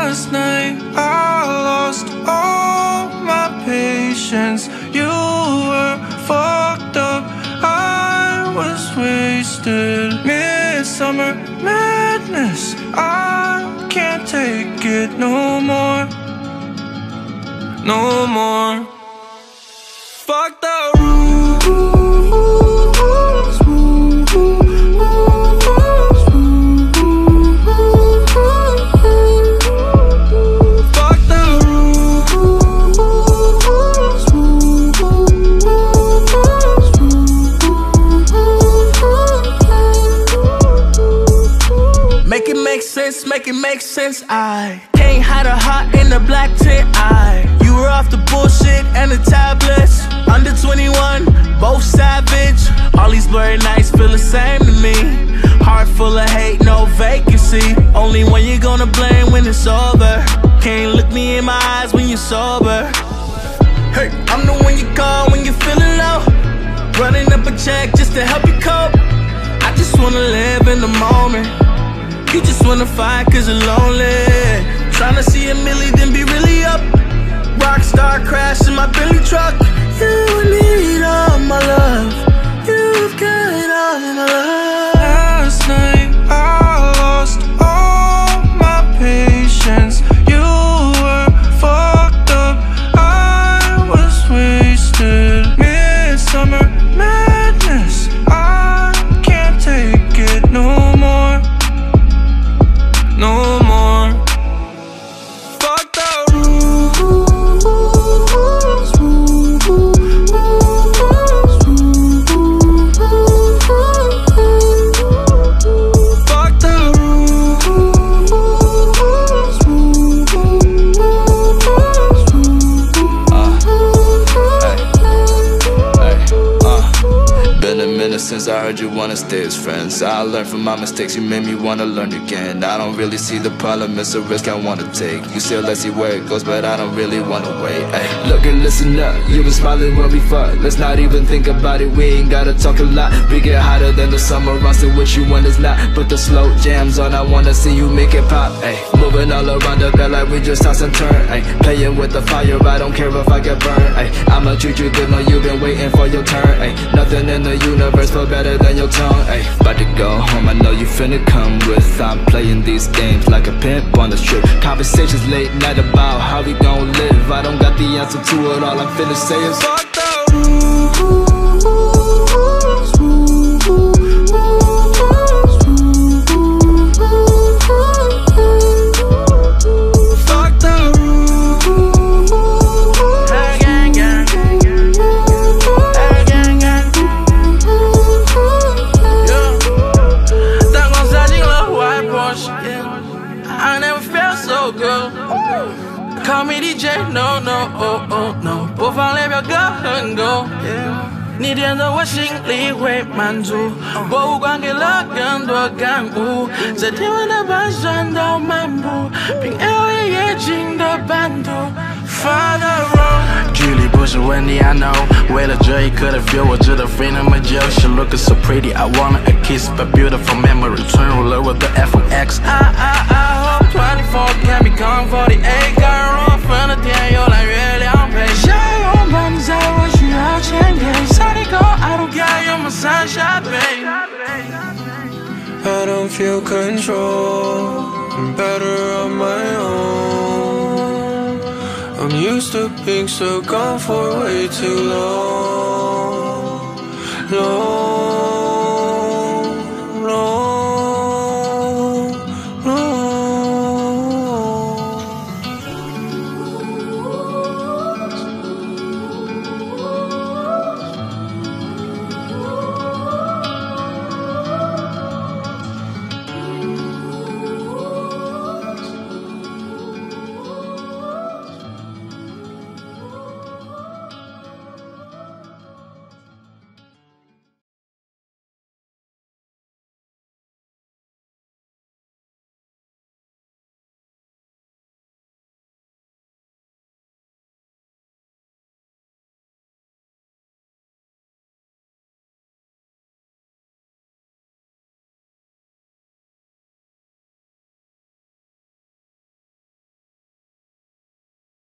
Last night I lost all my patience. You were fucked up, I was wasted. Midsummer madness, I can't take it no more. No more. Fuck the rules. Make it make sense. I can't hide a heart in the black tent. You were off the bullshit and the tablets. Under 21, both savage. All these blurry nights feel the same to me. Heart full of hate, no vacancy. Only one you're gonna blame when it's over. Can't look me in my eyes when you're sober. Hey, I'm the one you call when you're feeling low. Running up a check just to help you cope. I just wanna live in the moment. You just wanna fight cause you're lonely. Tryna see a milli then be really up. Rockstar crash in my Bentley truck. You need all my love. You've got all my love. Last night I lost all my patience. You were fucked up, I was wasted. Midsummer madness, I can't take it no more. No more. Fuck the rules. Fuck the Been a minute since I heard you wanna stay as friends. I learned from my mistakes, you made me wanna learn again. I don't really see the problem, it's a risk I wanna take. You still let's see where it goes, but I don't really wanna wait. Ay. Look and listen up, you been smiling when we fuck. Let's not even think about it, we ain't gotta talk a lot. We get hotter than the summer, I'm still with you when it's not. Put the slow jams on, I wanna see you make it pop. Ay. Moving all around the bed like we just toss and turn. Ay. Playing with the fire, I don't care if I get burned. Ay. I'ma treat you good, know you've been waiting for your turn. Ay. Nothing in the universe feel better than your tongue. Ay. About to go home, I know you finna come with. I'm playing these games like a pimp on a strip. Conversations late night about how we gon' live. I don't got the answer to it, all I'm finna say is fuck the rules. Call me DJ, no, no， 播放列表歌很够。你点的我心里会满足，博物馆给了更多感悟，在天文的盘旋到漫步，凭 L 夜景的版图。Father road， 距离不是问题 I know， 为了这一刻的 feel， 我值得飞那么久。She looking so pretty, I wanna a kiss, but beautiful memory， 纯入了我的 FMX。I hope 24 can become 48， 感荣分的天又蓝月亮陪。想拥抱你在我需要千年 ，Sunny go I don't care, you're my sunshine, babe。 I don't feel control, I'm better on my own. I'm used to being so gone for way too long.